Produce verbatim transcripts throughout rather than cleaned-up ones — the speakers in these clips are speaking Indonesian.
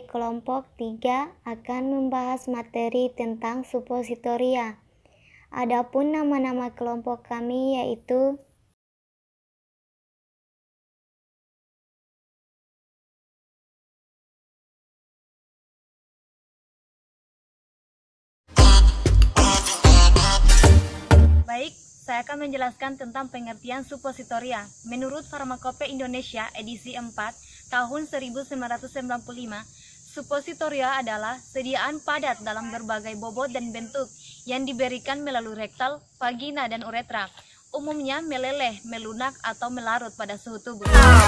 kelompok tiga akan membahas materi tentang suppositoria. Adapun nama-nama kelompok kami yaitu Baik, saya akan menjelaskan tentang pengertian suppositoria. Menurut Farmakope Indonesia edisi empat tahun seribu sembilan ratus sembilan puluh lima, suppositoria adalah sediaan padat dalam berbagai bobot dan bentuk yang diberikan melalui rektal, vagina, dan uretra. Umumnya meleleh, melunak, atau melarut pada suhu tubuh.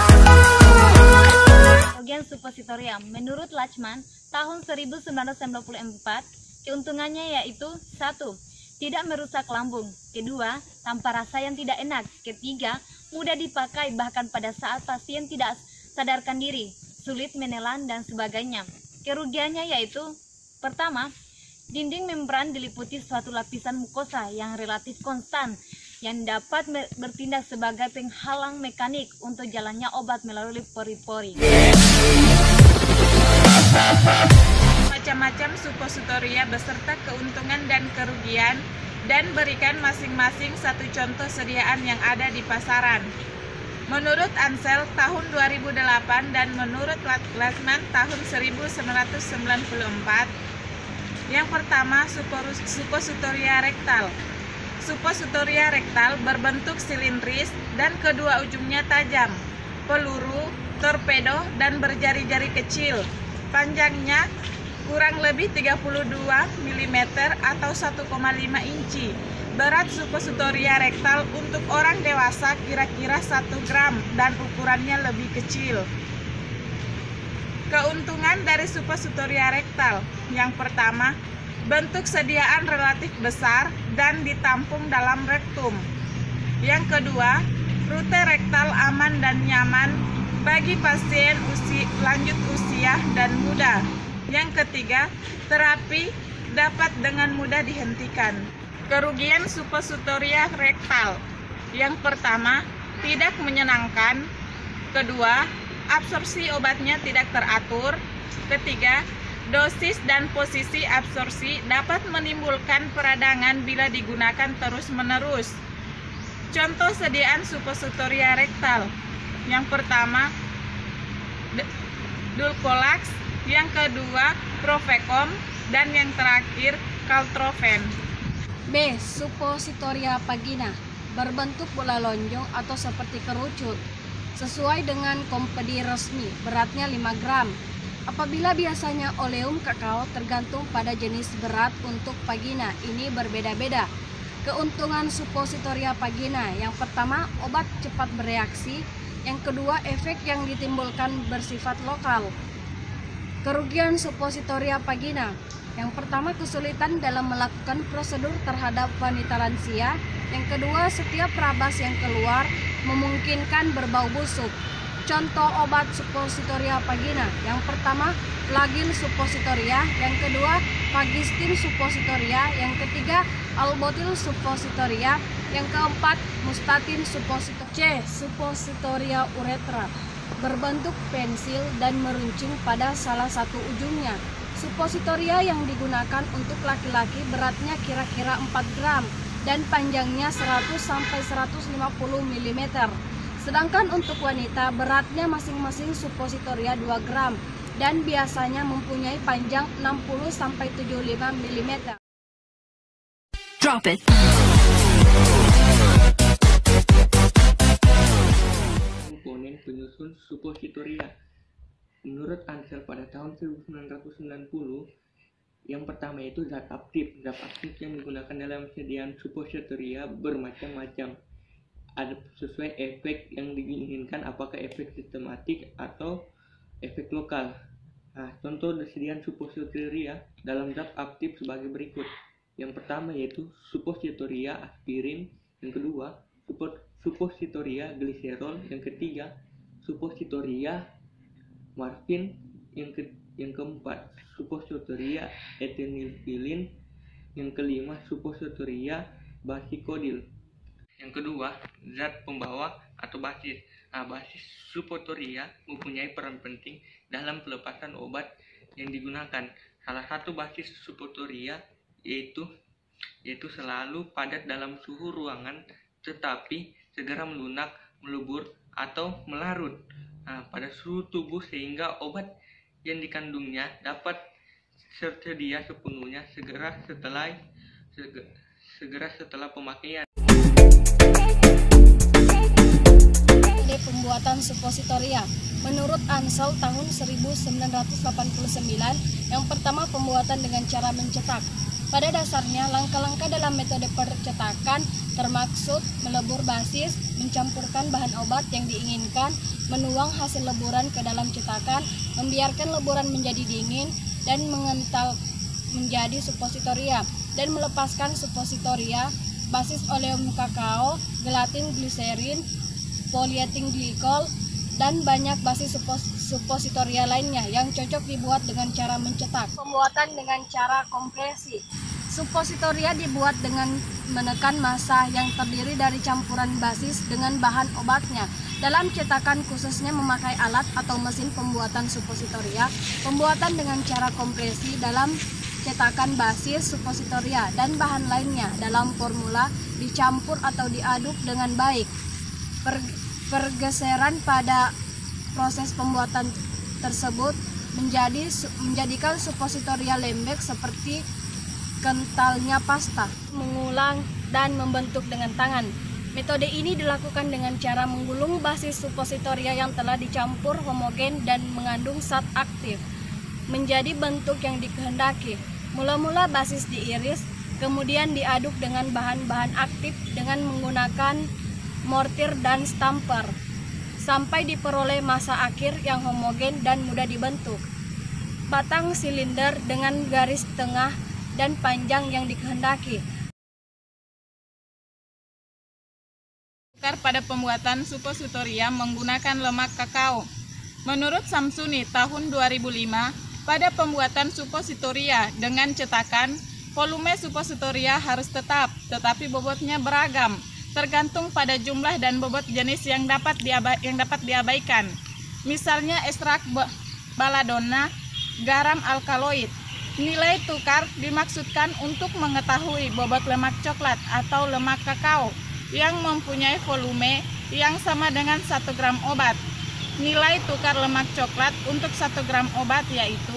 Bagian suppositoria, menurut Lachman tahun seribu sembilan ratus sembilan puluh empat, keuntungannya yaitu satu. Tidak merusak lambung. Kedua, tanpa rasa yang tidak enak. Ketiga, mudah dipakai bahkan pada saat pasien tidak sadarkan diri, sulit menelan, dan sebagainya. Kerugiannya yaitu, pertama, dinding membran diliputi suatu lapisan mukosa yang relatif konstan, yang dapat bertindak sebagai penghalang mekanik untuk jalannya obat melalui pori-pori. Macam-macam suppositoria beserta keuntungan dan kerugian, dan berikan masing-masing satu contoh sediaan yang ada di pasaran. Menurut Ansel tahun dua ribu delapan dan menurut Lachman tahun seribu sembilan ratus sembilan puluh empat, yang pertama suppositoria rektal. Suppositoria rektal berbentuk silindris dan kedua ujungnya tajam, peluru, torpedo, dan berjari-jari kecil. Panjangnya kurang lebih tiga puluh dua milimeter atau satu koma lima inci. Berat suppositoria rektal untuk orang dewasa kira-kira satu gram dan ukurannya lebih kecil. Keuntungan dari suppositoria rektal. Yang pertama, bentuk sediaan relatif besar dan ditampung dalam rektum. Yang kedua, rute rektal aman dan nyaman bagi pasien usia, lanjut usia dan muda. Yang ketiga, terapi dapat dengan mudah dihentikan. Kerugian suppositoria rektal. Yang pertama, tidak menyenangkan. Kedua, absorpsi obatnya tidak teratur. Ketiga, dosis dan posisi absorpsi dapat menimbulkan peradangan bila digunakan terus-menerus. Contoh sediaan suppositoria rektal. Yang pertama, Dulcolax. Yang kedua, Provecom, dan yang terakhir, Caltrofen. B. Suppositoria vagina, berbentuk bola lonjong atau seperti kerucut, sesuai dengan kompedi resmi, beratnya lima gram. Apabila biasanya oleum kakao tergantung pada jenis berat untuk vagina, ini berbeda-beda. Keuntungan suppositoria vagina, yang pertama, obat cepat bereaksi. Yang kedua, efek yang ditimbulkan bersifat lokal. Kerugian suppositoria vagina. Yang pertama, kesulitan dalam melakukan prosedur terhadap wanita lansia. Yang kedua, setiap rabas yang keluar memungkinkan berbau busuk. Contoh obat suppositoria vagina. Yang pertama, Flagyl suppositoria. Yang kedua, Vagistin suppositoria. Yang ketiga, Albotil suppositoria. Yang keempat, Mustatin suppositoria. C. Suppositoria uretra, berbentuk pensil dan meruncing pada salah satu ujungnya. Suppositoria yang digunakan untuk laki-laki beratnya kira-kira empat gram dan panjangnya seratus sampai seratus lima puluh milimeter. Sedangkan untuk wanita beratnya masing-masing suppositoria dua gram dan biasanya mempunyai panjang enam puluh sampai tujuh puluh lima milimeter. Drop it. Komponen penyusun suppositoria. Menurut Ansel pada tahun seribu sembilan ratus sembilan puluh, yang pertama itu zat aktif. Zat aktif yang digunakan dalam sediaan suppositoria bermacam-macam. Ada sesuai efek yang diinginkan, apakah efek sistematik atau efek lokal. Nah, contoh sediaan suppositoria dalam zat aktif sebagai berikut. Yang pertama yaitu suppositoria aspirin. Yang kedua, suppositoria gliserol. Yang ketiga, suppositoria morfin. Yang, ke, yang keempat, suppositoria etenilfilin. Yang kelima, suppositoria basikodil. Yang kedua, zat pembawa atau basis. Nah, basis suppositoria mempunyai peran penting dalam pelepasan obat yang digunakan. Salah satu basis suppositoria yaitu yaitu selalu padat dalam suhu ruangan tetapi segera melunak, melebur, atau melarut nah, pada suhu tubuh sehingga obat yang dikandungnya dapat tersedia sepenuhnya segera setelah segera setelah pemakaian. Metode pembuatan suppositoria. Menurut Ansel tahun seribu sembilan ratus delapan puluh sembilan, yang pertama pembuatan dengan cara mencetak. Pada dasarnya, langkah-langkah dalam metode percetakan termaksud melebur basis, mencampurkan bahan obat yang diinginkan, menuang hasil leburan ke dalam cetakan, membiarkan leburan menjadi dingin, dan mengental menjadi suppositoria, dan melepaskan suppositoria, basis oleum kakao, gelatin gliserin, polyethylene glikol, dan banyak basis suppositoria lainnya yang cocok dibuat dengan cara mencetak. Pembuatan dengan cara kompresi. Suppositoria dibuat dengan menekan massa yang terdiri dari campuran basis dengan bahan obatnya. Dalam cetakan khususnya memakai alat atau mesin pembuatan suppositoria, pembuatan dengan cara kompresi dalam cetakan basis suppositoria dan bahan lainnya dalam formula dicampur atau diaduk dengan baik. Per Pergeseran pada proses pembuatan tersebut menjadi menjadikan suppositoria lembek seperti kentalnya pasta. Mengulang dan membentuk dengan tangan. Metode ini dilakukan dengan cara menggulung basis suppositoria yang telah dicampur homogen dan mengandung zat aktif menjadi bentuk yang dikehendaki. Mula-mula basis diiris, kemudian diaduk dengan bahan-bahan aktif dengan menggunakan mortir dan stamper sampai diperoleh massa akhir yang homogen dan mudah dibentuk. Batang silinder dengan garis tengah dan panjang yang dikehendaki. Pada pembuatan suppositoria menggunakan lemak kakao. Menurut Samsuni tahun dua ribu lima, pada pembuatan suppositoria dengan cetakan, volume suppositoria harus tetap, tetapi bobotnya beragam, tergantung pada jumlah dan bobot jenis yang dapat diaba yang dapat diabaikan. Misalnya ekstrak baladona, garam alkaloid. Nilai tukar dimaksudkan untuk mengetahui bobot lemak coklat atau lemak kakao yang mempunyai volume yang sama dengan satu gram obat. Nilai tukar lemak coklat untuk satu gram obat yaitu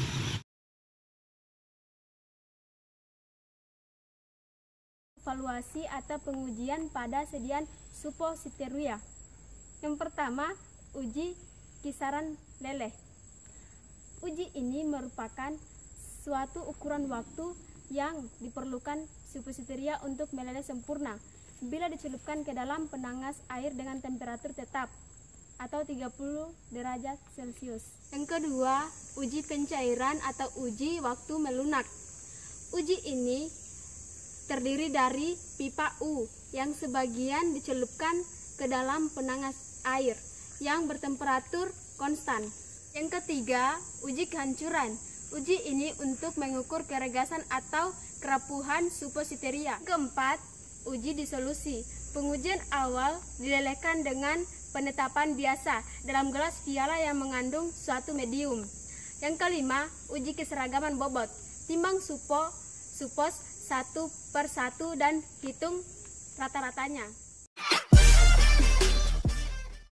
evaluasi atau pengujian pada sediaan suppositoria. Yang pertama, uji kisaran leleh. Uji ini merupakan suatu ukuran waktu yang diperlukan suppositoria untuk meleleh sempurna bila dicelupkan ke dalam penangas air dengan temperatur tetap atau tiga puluh derajat Celcius. Yang kedua, uji pencairan atau uji waktu melunak. Uji ini terdiri dari pipa U yang sebagian dicelupkan ke dalam penangas air yang bertemperatur konstan. Yang ketiga, uji kehancuran. Uji ini untuk mengukur keregasan atau kerapuhan suppositoria. Keempat, uji disolusi. Pengujian awal dilelehkan dengan penetapan biasa dalam gelas piala yang mengandung suatu medium. Yang kelima, uji keseragaman bobot. Timbang suppo, suppos satu per satu dan hitung rata-ratanya.